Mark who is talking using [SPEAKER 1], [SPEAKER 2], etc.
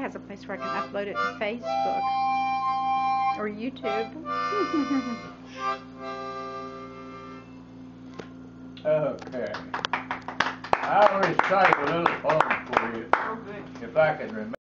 [SPEAKER 1] has a place where I can upload it to Facebook or YouTube.
[SPEAKER 2] Okay. I'll recite a little poem for you, if I can remember.